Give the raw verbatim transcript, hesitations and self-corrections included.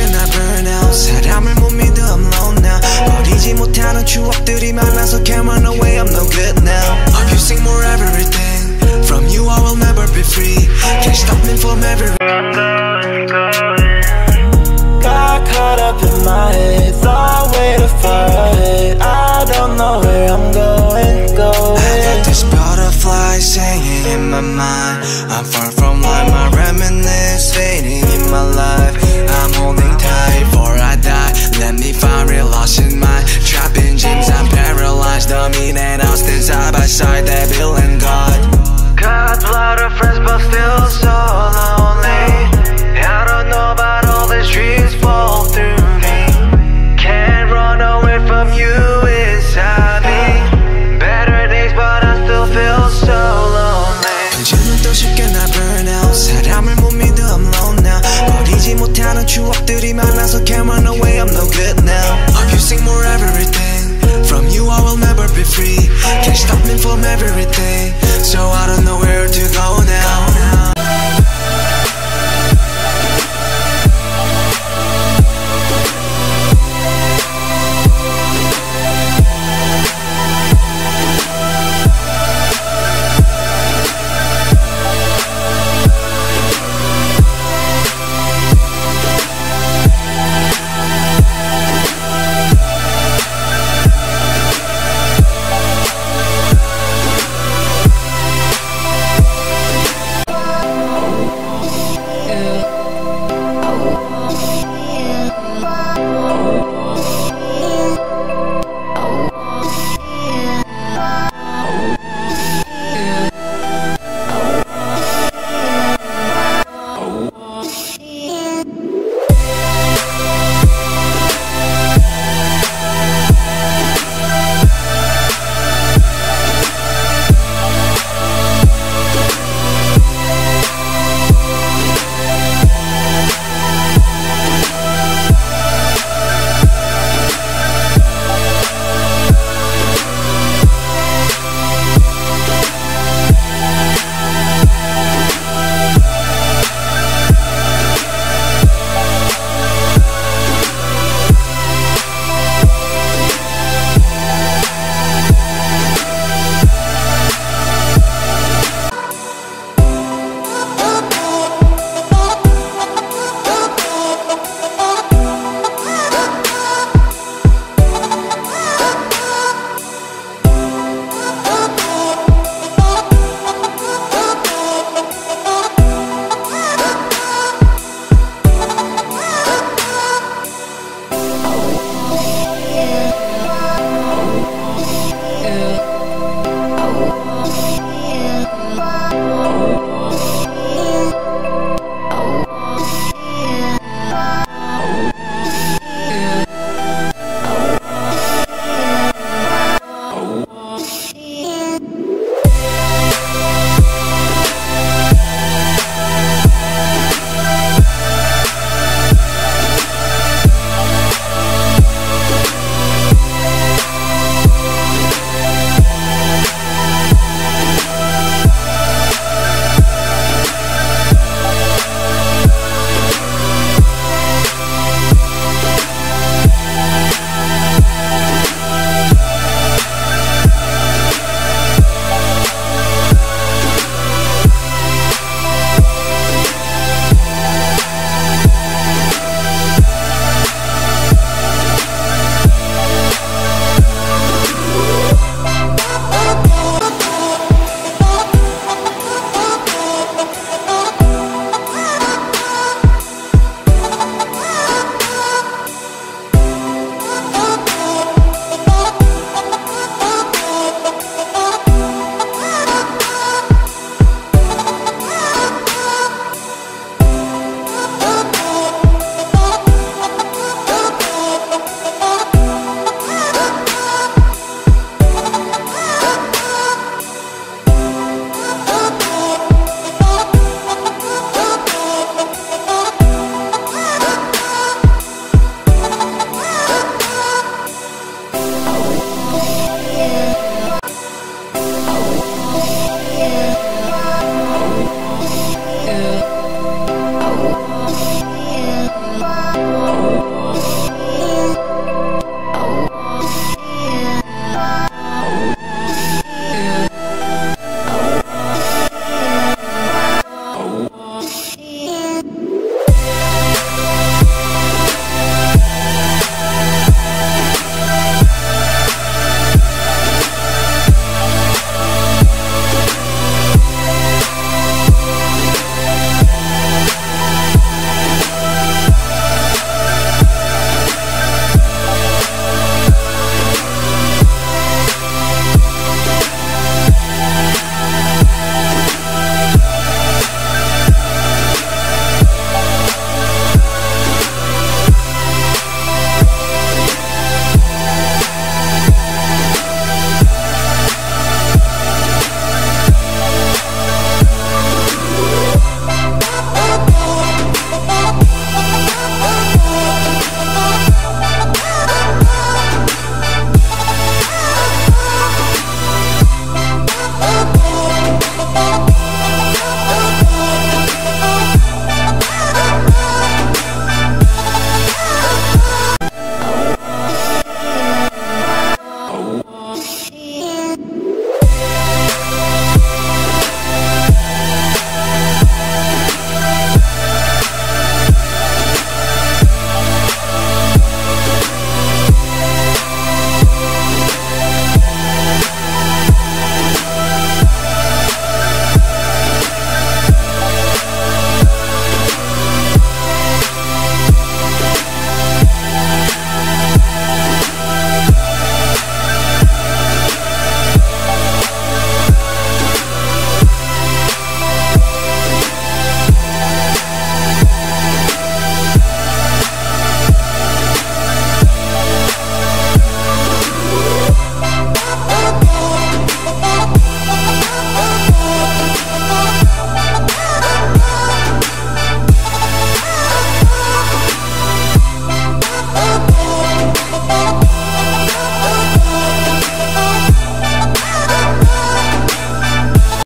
쉽게 날 burn out. 사람을 못 믿어 I'm alone now. 버리지 못하는 추억들이 많아서 can't run away I'm no good now. Abusing more everything from you I will never be free. Can't stop me from everything. Got caught up in my head, thought way too far ahead. I don't know where I'm going, going. I got this butterfly singing in my mind. I'm far from life, my reminiscence fading in my life. I'm holding tight before I die. Let me find real lost in my trapped in dreams. I'm paralyzed, the mean and Austin side by side, devil and God. Got a lot of friends but still so lonely. I don't know about all these dreams fall through me. Can't run away from you inside me. Better days but I still feel so lonely. 요즘은 또 쉽게 날 burn out. 사람을 못 믿어 I'm alone now. 버리지 못하는 추억들이 많아서 can't run away I'm no good now. Abusing more everything from you I will never be free. Can't stop me from everything, so I don't know where to go now.